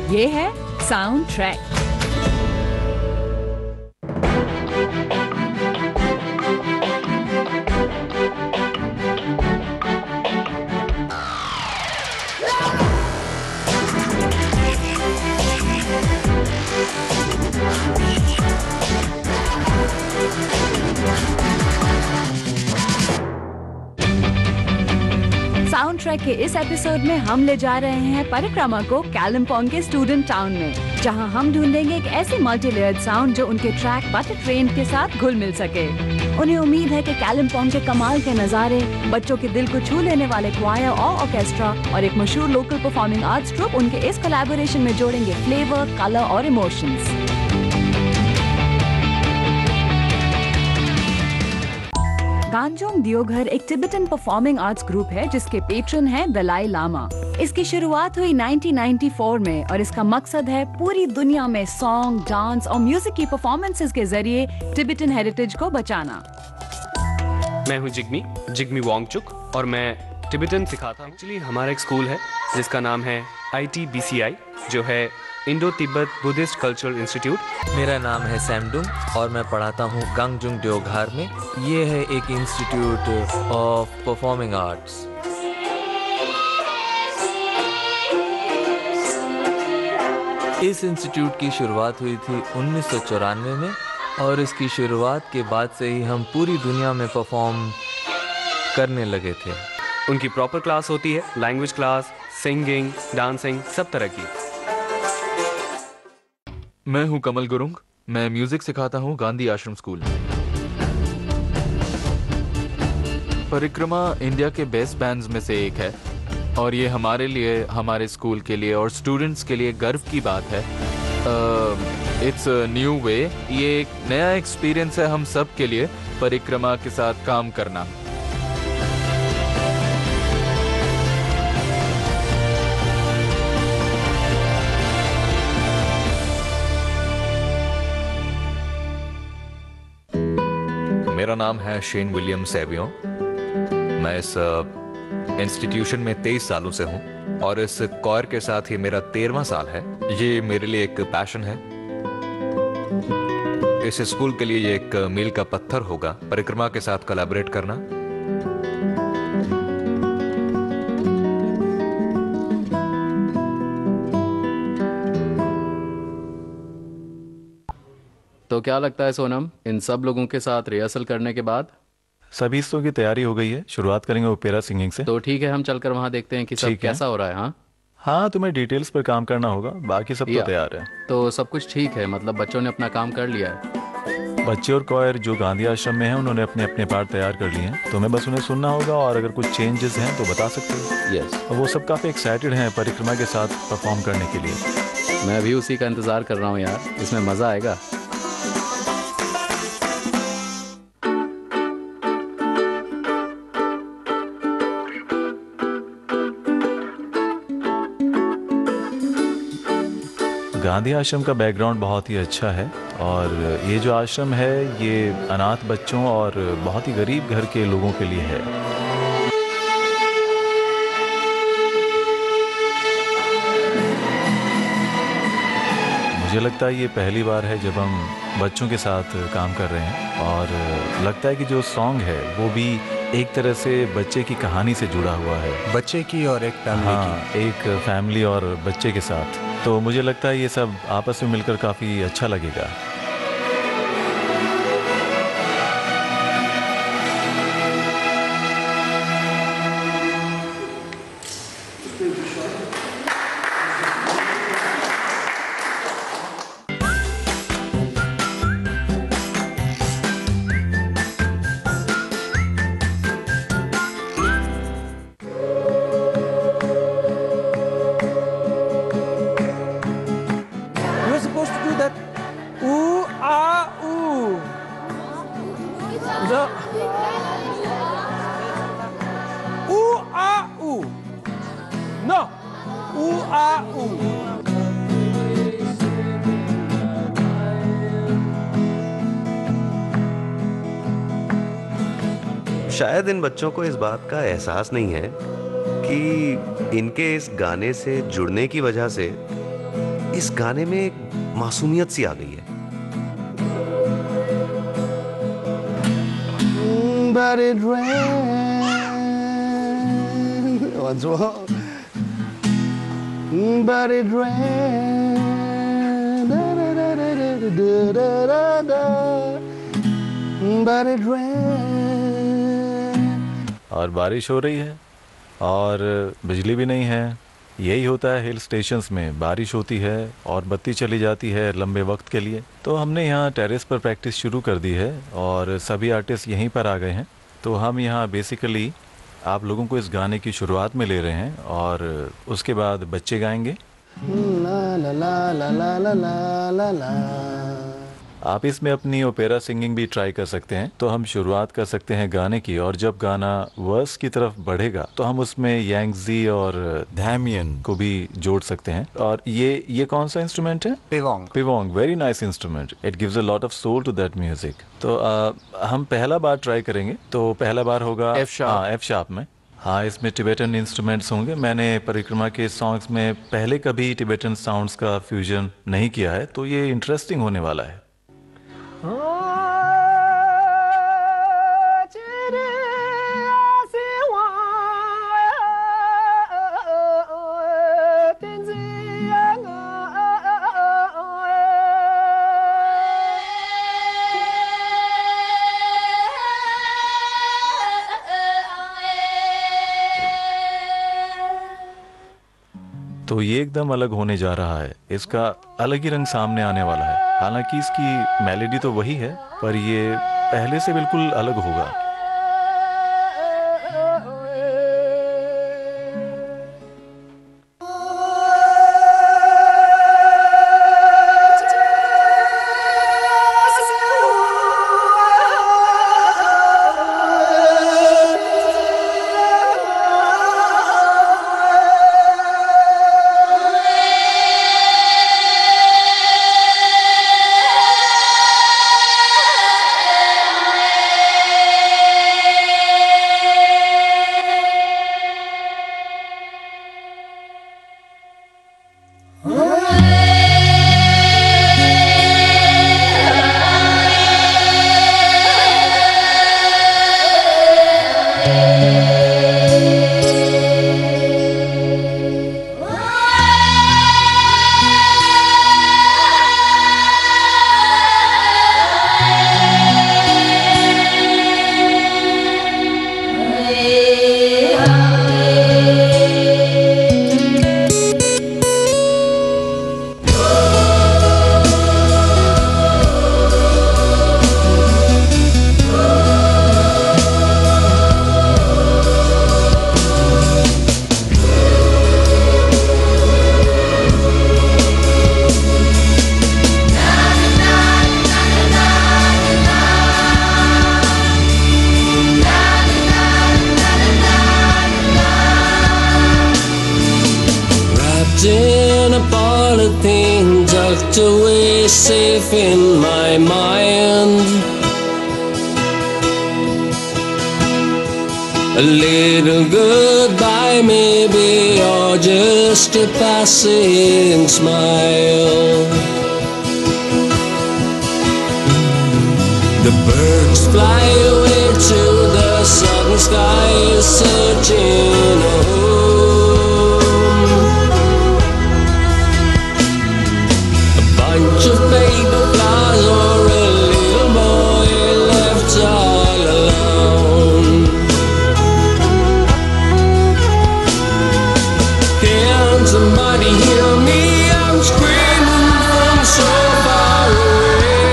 ये है sound track. Sound track के इस एपिसोड में हम ले जा रहे हैं परिक्रमा को कालिम्पोंग के स्टूडेंट टाउन में, जहां हम ढूंढेंगे एक ऐसी मल्टी लेयर्ड साउंड जो उनके ट्रैक बटर ट्रेन के साथ घुल मिल सके। उन्हें उम्मीद है कि कालिम्पोंग के कमाल के नजारे, बच्चों के दिल को छू लेने वाले क्वायर और ऑर्केस्ट्रा और एक मशहूर लोकल परफॉर्मिंग आर्ट्स ट्रुप उनके इस कोलैबोरेशन में जोड़ेंगे फ्लेवर, कलर और इमोशंस। गांजोंग दियोघर एक तिब्बतन परफॉर्मिंग आर्ट्स ग्रुप है जिसके पेट्रन हैं दलाई लामा। इसकी शुरुआत हुई 1994 में और इसका मकसद है पूरी दुनिया में सॉन्ग, डांस और म्यूजिक की परफॉर्मेंसेस के जरिए तिब्बतन हेरिटेज को बचाना। मैं हूँ जिग्मी वांगचुक और मैं तिब्बतन सिखाता हूँ। एक्चुअली हमारा एक स्कूल है जिसका नाम है ITBCI, जो है Indo Tibet Buddhist cultural institute. मेरा नाम है सैमडुंग और मैं पढ़ाता हूँ गांगजुंग दियोघर में। ये है एक इंस्टीट्यूट ऑफ परफॉर्मिंग आर्ट्स। इस इंस्टीट्यूट की शुरुआत हुई थी 1994 में और इसकी शुरुआत के बाद से ही हम पूरी दुनिया में परफॉर्म करने लगे थे। उनकी प्रॉपर क्लास होती है, लैंग्वेज क्लास, सिंगिंग, डांसिंग, सब तरह की। मैं हूं कमल गुरुंग। मैं म्यूजिक सिखाता हूं गांधी आश्रम स्कूल में। परिक्रमा इंडिया के बेस्ट बैंड्स में से एक है और ये हमारे लिए, हमारे स्कूल के लिए और स्टूडेंट्स के लिए गर्व की बात है। इट्स न्यू वे, ये एक नया एक्सपीरियंस है हम सब के लिए परिक्रमा के साथ काम करना। मेरा नाम है शेन विलियम सेवियो। मैं इस इंस्टीट्यूशन में 23 सालों से हूँ और इस कॉयर के साथ ही मेरा 13वां साल है। ये मेरे लिए एक पैशन है। इस स्कूल के लिए ये एक मील का पत्थर होगा परिक्रमा के साथ कोलैबोरेट करना। तो क्या लगता है सोनम, इन सब लोगों के साथ रिहर्सल करने के बाद? सभी हिस्सों की तैयारी हो गई है। शुरुआत करेंगे ओपेरा सिंगिंग से। तो ठीक है, हम चलकर वहाँ देखते हैं कि सब कैसा हो रहा है। हाँ हाँ, तुम्हें डिटेल्स पर काम करना होगा, बाकी सब तो तैयार है। तो सब कुछ ठीक है, मतलब बच्चों ने अपना काम कर लिया है। बच्चे और कॉयर जो गांधी आश्रम में हैं उन्होंने अपने अपने पार्ट तैयार कर लिए हैं। तुम्हें बस उन्हें सुनना होगा और अगर कुछ चेंजेस हैं तो बता सकते हो। यस। वो सब काफ़ी एक्साइटेड हैं परिक्रमा के साथ परफॉर्म करने के लिए। मैं भी उसी का इंतज़ार कर रहा हूँ यार, इसमें मज़ा आएगा। गांधी आश्रम का बैकग्राउंड बहुत ही अच्छा है और ये जो आश्रम है ये अनाथ बच्चों और बहुत ही गरीब घर के लोगों के लिए है। मुझे लगता है ये पहली बार है जब हम बच्चों के साथ काम कर रहे हैं और लगता है कि जो सॉन्ग है वो भी एक तरह से बच्चे की कहानी से जुड़ा हुआ है। बच्चे की और एक फैमिली की। एक फैमिली और बच्चे के साथ। तो मुझे लगता है ये सब आपस में मिलकर काफ़ी अच्छा लगेगा। शायद इन बच्चों को इस बात का एहसास नहीं है कि इनके इस गाने से जुड़ने की वजह से इस गाने में एक मासूमियत सी आ गई है। But it rained. What's wrong? But it rained. But it rained. और बारिश हो रही है और बिजली भी नहीं है। यही होता है हिल स्टेशंस में, बारिश होती है और बत्ती चली जाती है लंबे वक्त के लिए। तो हमने यहाँ टेरेस पर प्रैक्टिस शुरू कर दी है और सभी आर्टिस्ट यहीं पर आ गए हैं। तो हम यहाँ बेसिकली आप लोगों को इस गाने की शुरुआत में ले रहे हैं और उसके बाद बच्चे गाएंगे। ला ला ला ला ला ला ला ला। आप इसमें अपनी ओपेरा सिंगिंग भी ट्राई कर सकते हैं। तो हम शुरुआत कर सकते हैं गाने की, और जब गाना वर्स की तरफ बढ़ेगा तो हम उसमें यांगजी और धैमियन को भी जोड़ सकते हैं। और ये कौन सा इंस्ट्रूमेंट है? पिवोंग। पिवोंग, very nice instrument. It gives a lot of soul to that music. तो हम पहला बार ट्राई करेंगे। तो पहला बार होगा एफ शार्प में। हाँ, इसमें टिबेटन इंस्ट्रूमेंट्स होंगे। मैंने परिक्रमा के सॉन्ग्स में पहले कभी टिबेटन साउंड्स का फ्यूजन नहीं किया है, तो ये इंटरेस्टिंग होने वाला है। तो ये एकदम अलग होने जा रहा है। इसका अलग ही रंग सामने आने वाला है। हालांकि इसकी मेलोडी तो वही है, पर ये पहले से बिल्कुल अलग होगा। In a polythene tucked away safe in my mind, a little goodbye maybe, or just a passing smile. The birds fly away to the southern sky, searching a home. Bunch of paper flowers or a little boy left all alone. Can somebody hear me? I'm screaming from so far away.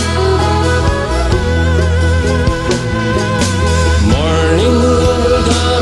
Morning will come.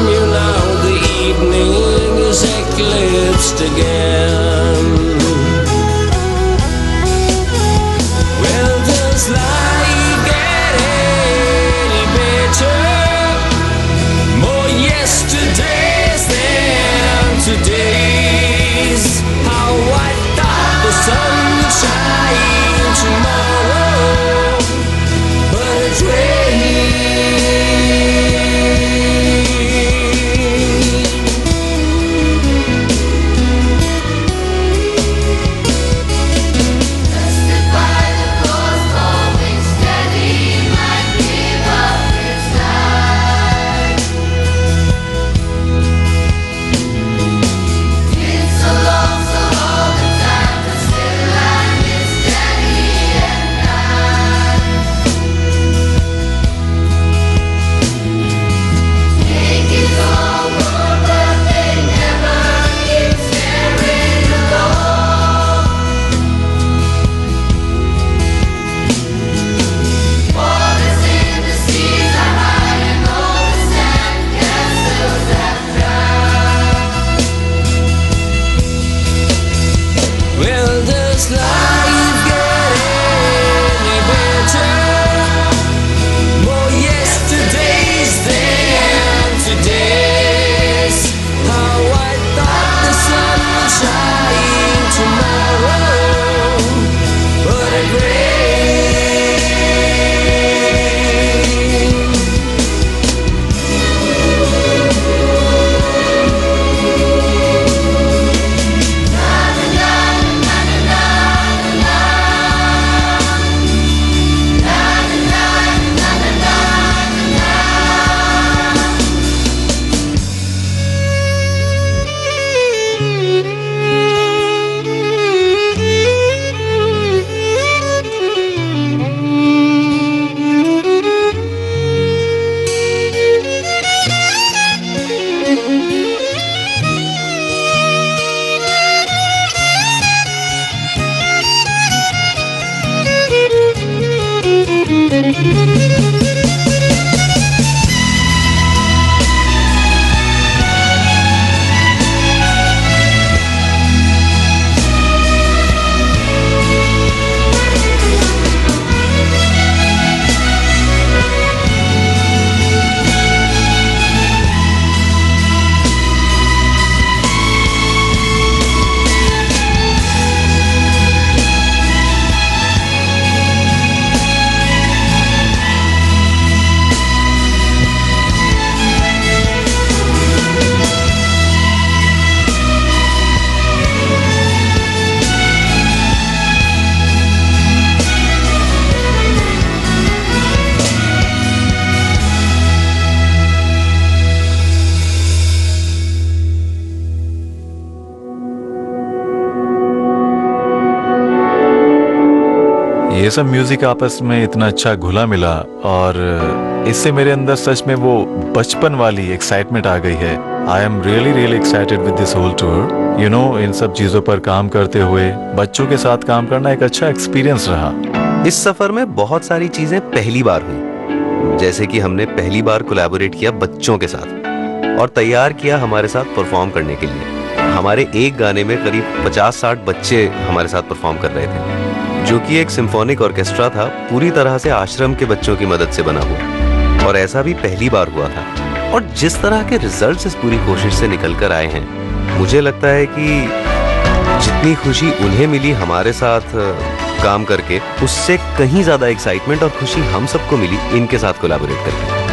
ये सब music आपस में इतना अच्छा घुला मिला और इससे मेरे अंदर सच में वो बचपन वाली एक्साइटमेंट आ गई है। I am really excited with this whole tour. You know, इन सब चीजों पर काम करते हुए बच्चों के साथ काम करना एक अच्छा एक्सपीरियंस रहा। इस सफर में बहुत सारी चीजें पहली बार हुई, जैसे कि हमने पहली बार कोलैबोरेट किया बच्चों के साथ और तैयार किया हमारे साथ परफॉर्म करने के लिए। हमारे एक गाने में करीब 50-60 बच्चे हमारे साथ परफॉर्म कर रहे थे, जो कि एक सिम्फोनिक ऑर्केस्ट्रा था, पूरी तरह से आश्रम के बच्चों की मदद से बना हुआ, और ऐसा भी पहली बार हुआ था। और जिस तरह के रिजल्ट्स इस पूरी कोशिश से निकल कर आए हैं, मुझे लगता है कि जितनी खुशी उन्हें मिली हमारे साथ काम करके, उससे कहीं ज्यादा एक्साइटमेंट और खुशी हम सबको मिली इनके साथ कोलैबोरेट करके।